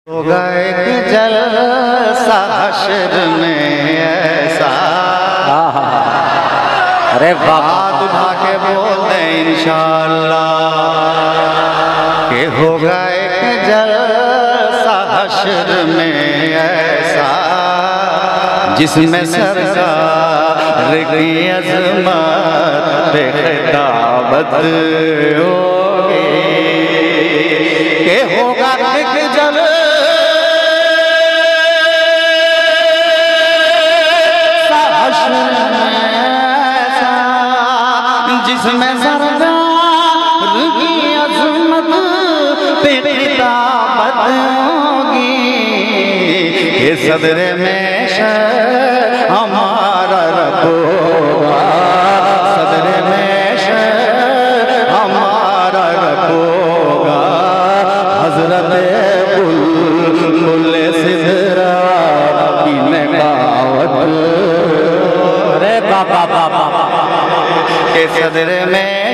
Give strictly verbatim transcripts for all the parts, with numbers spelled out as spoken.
होगा एक जलसा हश्र में ऐसा। अरे हाथ उठा के बोलते इंशाअल्लाह कि होगा एक जलसा हश्र में ऐसा जिसमें सरकार की अज़मत पे खिताबत होगी कि होगा एक जलसा हश्र में ऐसा जिसमें सरकार की अज़मत पे खिताबत होगी कि सदरे में हमारा रब होगा, सदरे में हमारा रब होगा, हज़रत बुलबुल सिदरा की नगावत। अरे बाबा बाबा के सदरे में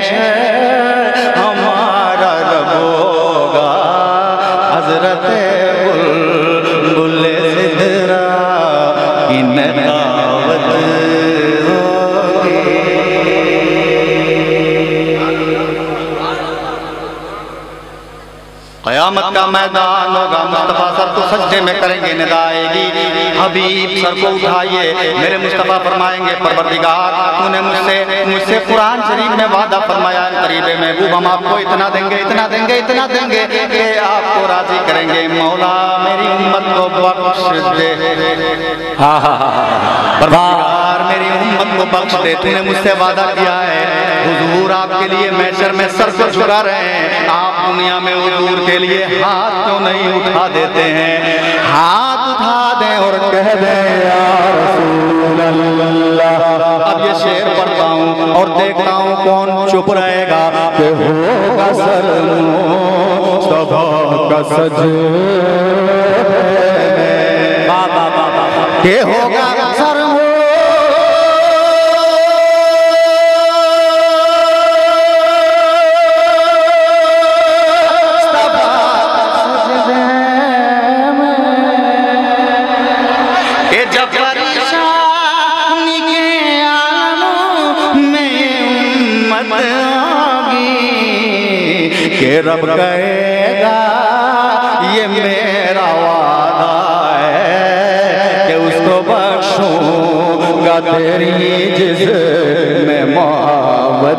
हमारा रब होगा, हज़रत बुलबुल सिदरा की नगावत होगी। क़यामत का मैदान होगा, मुस्तफ़ा सर को सजदे में करेंगे, निदा आएगी, हबीब सर को उठाइए, मेरे मुस्तफ़ा फरमाएंगे परवरदिगार तूने मुझसे मुझसे कुरान शरीफ में वादा फरमाया करीबे महबूब हम आपको इतना देंगे इतना देंगे इतना देंगे कि आपको राजी करेंगे, मौला मेरी उम्मत को बख्श दे। हाँ हाँ हाँ परवरदिगार मेरी उम्मत को बख्श दे, तूने मुझसे वादा किया है हुजूर आपके लिए महशर में सर को झुका रहे हैं, आप दुनिया में हुजूर के लिए हाथ क्यों नहीं उठा देते हैं, हाथ उठा दें और कह दें या रसूल अल्लाह। अब ये शेर पढ़ता हूँ और देखता हूँ कौन चुप रहेगा कि होगा सर मुस्तफा का सज बाबा बाबा के होगा सर के रब कहेगा ये मेरा वादा है कि उसको बख्शूंगा तेरी जिसमें मोहब्बत।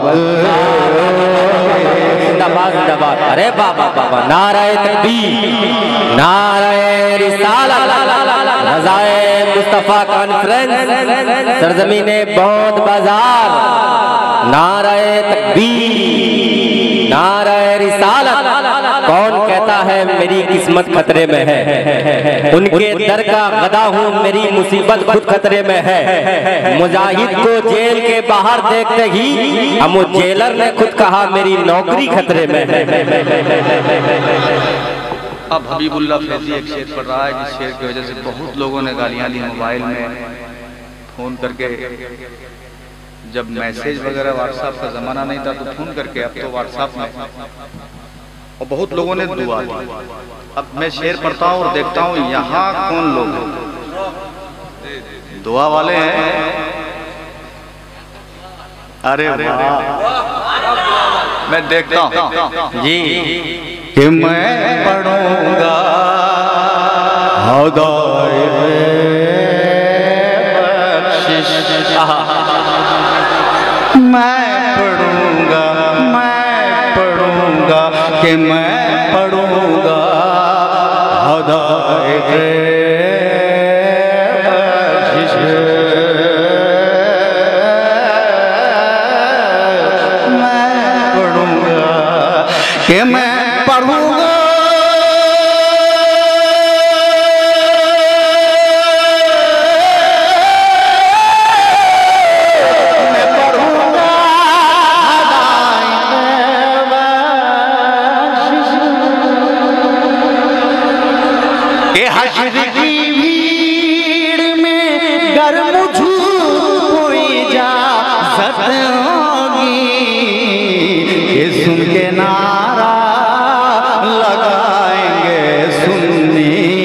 अरे बाबा बाबा नाराए तकबीर नाराए रिसालत रज़ाए मुस्तफ़ा कॉन्फ्रेंस सरज़मीने बौद्ध बाजार नाराए तकबीर नाराए रिसालत। कौन कहता है मेरी किस्मत खतरे में है, उनके दर का गदा हूँ मेरी मुसीबत खुद खतरे में है। मुजाहिद को जेल के बाहर देखते ही हम जेलर ने खुद कहा मेरी नौकरी खतरे में है। अब हबीबुल्लाह फैजी एक शेर पढ़ रहा है जिस शेर की वजह से बहुत लोगों ने गालियां दी मोबाइल में फोन करके, जब मैसेज वगैरह व्हाट्सएप का ज़माना नहीं था तो फोन करके, अब तो व्हाट्सएप में, और बहुत लोगों ने दुआ दी। अब मैं शेर पढ़ता हूँ और देखता हूँ यहाँ कौन लोग हैं दुआ वाले हैं। अरे मैं देखता हूँ जी कि मैं पढ़ूंगा मैं पढ़ूंगा मैं पढ़ूंगा कि मैं पढ़ूंगा हदायत मैं पढ़ूंगा कि मैं पढ़ूंगा हश्र की भीड़ में गर मुझू कोई इजाज़त होगी कि सुन के नारा लगाएंगे सुन्नी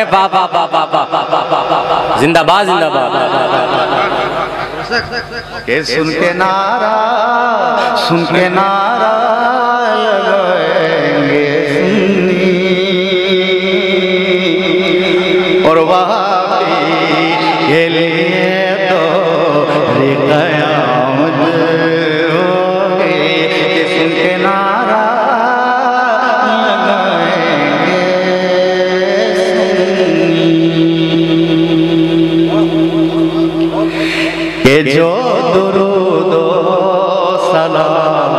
वाह वाह वाह वाह वाह, जिंदाबाद जिंदाबाद। के सुन के नारा सुन के नारा लगाएंगे सुन्नी, और वहाबी के लिए तो क़यामत होगी। के सुन के नारा लगाएंगे सुन्नी, के जो दुरूद सलाम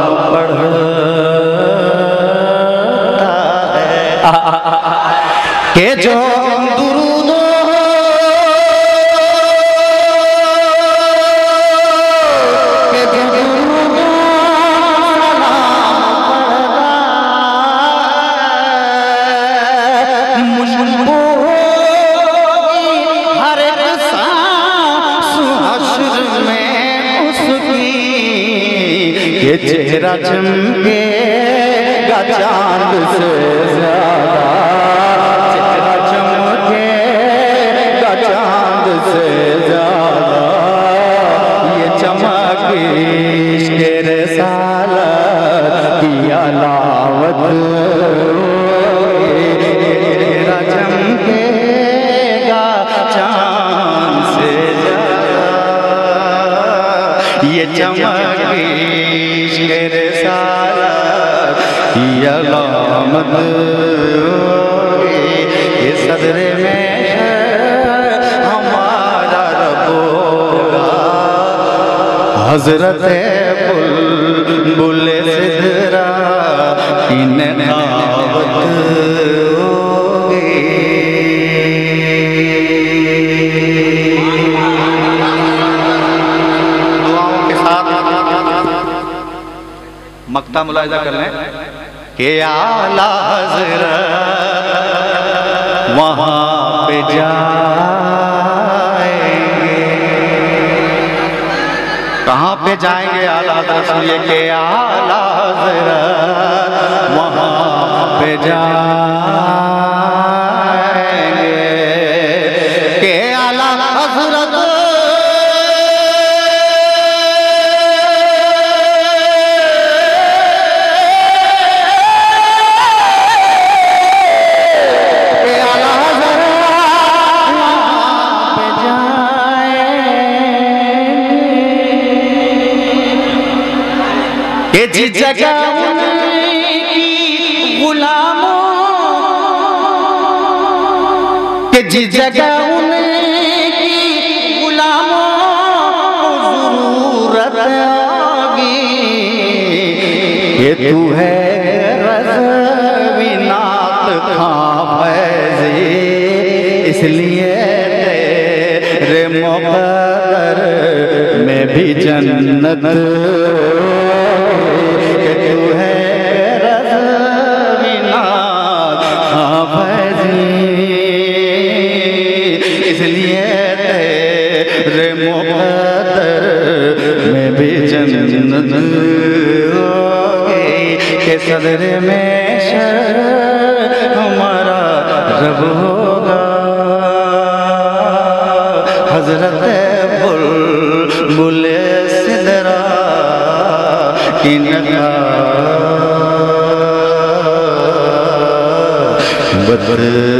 पढ़ता है, के जो दुरूद के जो दुरूद सलाम मुझको हर एक सांस हश्र में उसकी, ये चेहरा चमकेगा चांद से ज्यादा, चेहरा चमकेगा चांद से ज्यादा, ये चमक इश्क़ रिसालत की अलामत, चेहरा चमकेगा चांद से ज्यादा, ये चमक इश्क़ रिसालत की अलामत होगी। ये सदरे में हमारा रब होगा, हज़रत बुलबुल सिदरा की नखावत होगी। दुआओं के साथ मक्ता मुलाहिजा कर लें कि आला हज़रत वहाँ पे जाएंगे। कहाँ पे जाएंगे आला हज़रत? सुनिए कि आला हज़रत वहाँ पे जाएंगे, कि आला हज़रत के जिस जगह उनकी गुलामों, के जिस जगह उनकी गुलामों को ज़रूरत होगी, ये तू है रज़वी नात खां फैज़ी, इसलिए तेरे मुक़द्दर में भी जन्नत, कि तू है रज़वी नात खां फैज़ी, इसलिए तेरे मुक़द्दर में भी जन्नत होगी। के सदरे में शर हमारा रब होगा, हज़रत बुलबुल सिदरा की नखावत